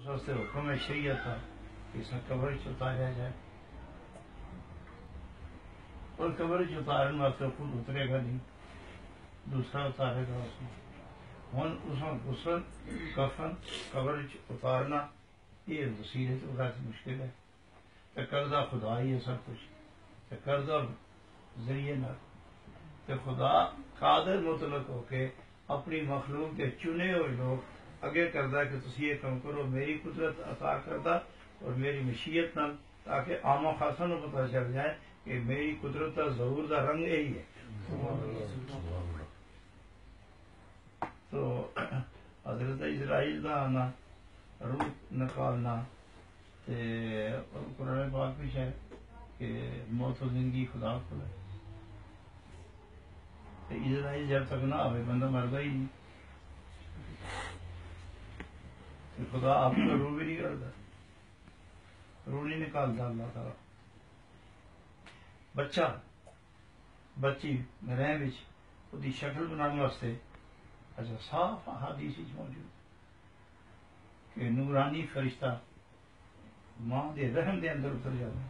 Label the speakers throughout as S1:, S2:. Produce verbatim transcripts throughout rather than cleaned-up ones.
S1: واسطے حکم ہے شریعت کا کہ اس میں قبر اتاریا جائے، اور قبر اتارنے واسطے خود اترے گا نہیں، دوسرا اتارے گا اس میں۔ ہوں اس میں غسل کفن قبر اتارنا یہ وسیلے تو بہت مشکل ہے، تو قرضہ خدا ہی ہے سب کچھ، تو قرضہ ذریعے نہ تو خدا قادر مطلق ہو کے اپنی مخلوق کے چنے ہوئے لوگ اگے کردہ کہ تسی یہ کام کرو، میری قدرت عطا کردہ اور میری مشیت نال، تاکہ عام خاصا نو پتہ چل جائے کہ میری قدرت کا ظہور دا رنگ یہی ہے۔ تو حضرت اسرائیل دا آنا، روح نکالنا، قرآن پاک بھی ہے کہ موت و زندگی خدا کو ہے، اسرائیل جب تک نہ آئے بندہ مردا ہی نہیں، خدا آپ کو روح بھی نہیں کرتا، روح نہیں نکالتا اللہ تعالیٰ۔ بچہ بچی رحم وچ اودی شکل بنانے واسطے اچھا صاف احادیث وچ موجود کہ نورانی فرشتہ ماں دے رحم دے اندر اتر جاتا،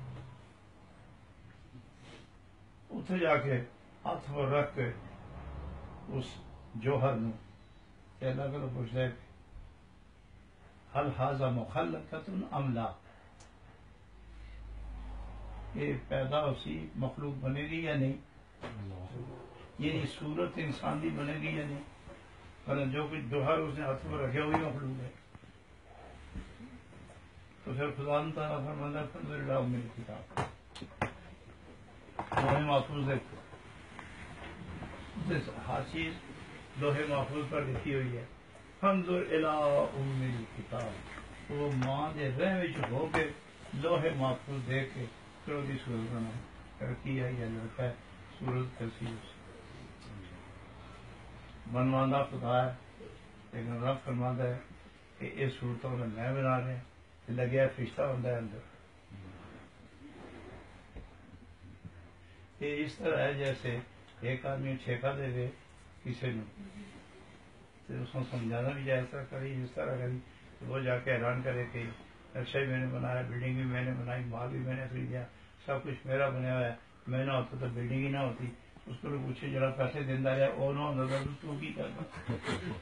S1: اتر جا کے ہاتھ پر رکھ کے اس جوہر نو اللہ کو پوچھتا ہے حل ھذا مخلقۃ ام لا، یہ پیدا اسی مخلوق بنے گی یا نہیں، یعنی صورت انسان کی بنے گی یا نہیں، ورنہ جو کچھ جوہر اس نے ہاتھ پر رکھے ہوئی مخلوق ہے۔ تو پھر خدا تعالیٰ فرماتا ہے فنظر الی ام الکتاب، لوح محفوظ دیکھو، ہر چیز لوح محفوظ پر لکھی ہوئی ہے۔ فنظر الی ام الکتاب، وہ ماں دے رحم وچ ہو کے لوح محفوظ دیکھ کے پھر وہ صورت بنا لڑکی ہے یا لڑکا ہے، صورت کیسی بنوانا خدا ہے، لیکن رب فرماتا ہے کہ اس صورتوں میں میں بنا رہے ہیں، لگیا فرشتہ ہوتا ہے اندر۔ یہ اس طرح ہے جیسے ایک آدمی ٹھیکہ دے دے کسی نے، تو اس کو سمجھانا بھی جائے، اس طرح کری اس طرح کری، وہ جا کے حیران کرے کہ نقشہ بھی میں نے بنایا، بلڈنگ بھی میں نے بنائی، مال بھی میں نے خریدا، سب کچھ میرا بنایا ہوا ہے، میں نہ ہوتا تو بلڈنگ ہی نہ ہوتی۔ اس کو پوچھے جڑا پیسے دینا ہے وہ نہ ہوتا تو کی کرنا۔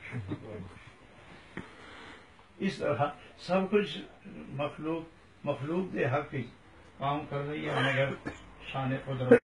S1: اس طرح سب کچھ مخلوق مخلوق دے حق کام کر رہی ہے، مگر شان قدرت